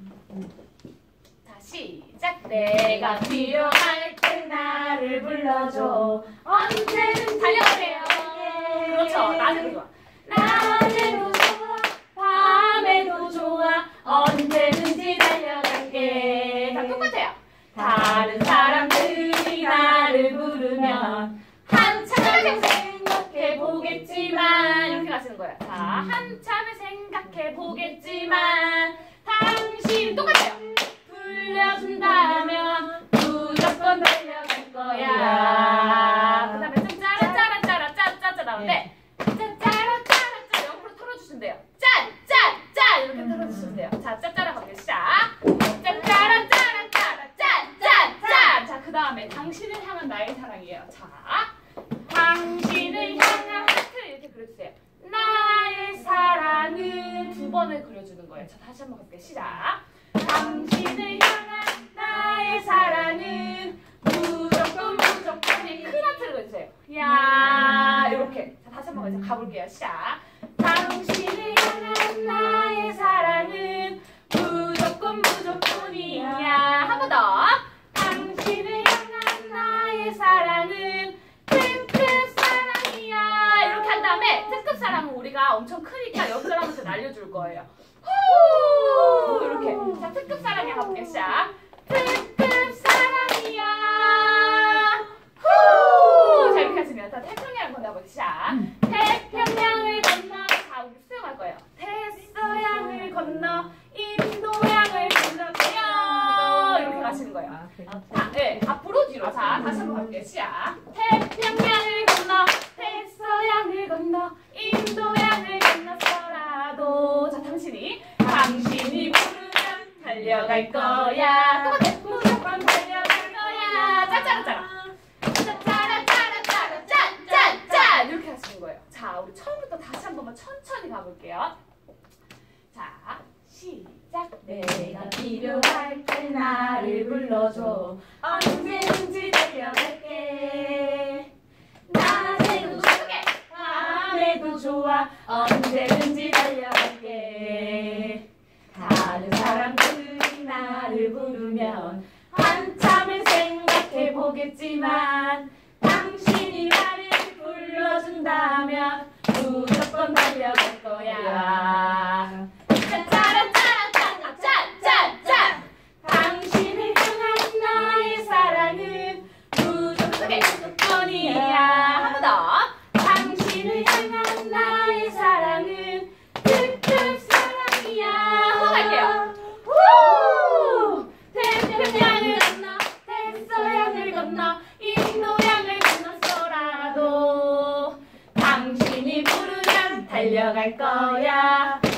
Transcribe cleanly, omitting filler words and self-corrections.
자, 시작. 내가 필요할 때 나를 불러줘. 언제든 달려오세요. 그렇죠. 낮에도 좋아. 낮에도 좋아. 밤에도 좋아. 언제든지 달려갈게. 자, 똑같아요. 다른 사람들이 나를 부르면 한참을 생각해 보겠지만 이렇게 가시는 거예요. 자, 한참을 생각해 보겠지만 당신 똑같아요. 불러준다면 무조건 달려갈 거야. 그 다음에 좀 짜라짜라짜라짜짜짜 나오는데 짜짜라짜라짜 옆으로 털어주시면 돼요. 짠짠짠 이렇게 털어주시면 돼요. 자, 짜짜라 가볼게요. 시작. 짜짜라짜라짜라짠짠짠. 자, 그 다음에 당신을 향한 나의 사랑이에요. 자, 당신을 향한 하트를 이렇게 그려주세요. 나의 사랑은 두 번을 그려주는 거예요. 자, 다시 한번 가볼게요. 시작. 당신을 향한 나의 사랑은 무조건 무조건이 큰 하트를 그려주세요. 야, 이렇게. 자, 다시 한번 가볼게요. 시작. 당신을 향한 나의 사랑은 무조건 무조건이야. 한 번 더. 당신을 향한 나의 사랑은 특급 사랑이야. 이렇게 한 다음에 특급 사랑은 우리가 엄청 크니까 옆 사람한테 날려줄 거예요. 후! 이렇게. 자, 특급 사랑이야. 가볼게요. 시작. 특급 사랑이야. 후! 자, 이렇게 하시면 다 태평양을 건너볼게요. 시작. 태평양을 건너. 자, 우리 수영할 거예요. 태서양을 건너 인도양을 건너세요. 이렇게 가시는 거예요. 자, 네, 앞으로 뒤로. 자, 다시 한번 가볼게요. 시작. 태평양을 건너 태서양을 건너 인도양을 건너서라도. 자, 당신이 부르면 달려갈 거야. 똑같아. 무조건 달려갈 거야. 짜짜라짜라. 짜짜라짜라짜라 짠짠짠 이렇게 하시는 거예요. 자, 우리 처음부터 다시 한 번만 천천히 가볼게요. 자, 시작. 내가 필요할 때 나를 불러줘. 언제든지 달려갈게. 낮에도 좋게 밤에도 좋아. 언제든지 달려갈게. 다른 사람들이 나를 부르면 한참을 생각해 보겠지만 당신이 나를 불러준다면 무조건 달려갈 거야. 짜짜라짜라짜짜짜짜. 당신을 향한 나의 사랑은 무조건이야. 한 번 더. 당신을 향한 나의 사랑은 특급 사랑이야. 한번 갈게요. 우! 태평양을 건너 태서양을 건너 인도양을 건너서라도 당신이 부르면 달려갈 거야.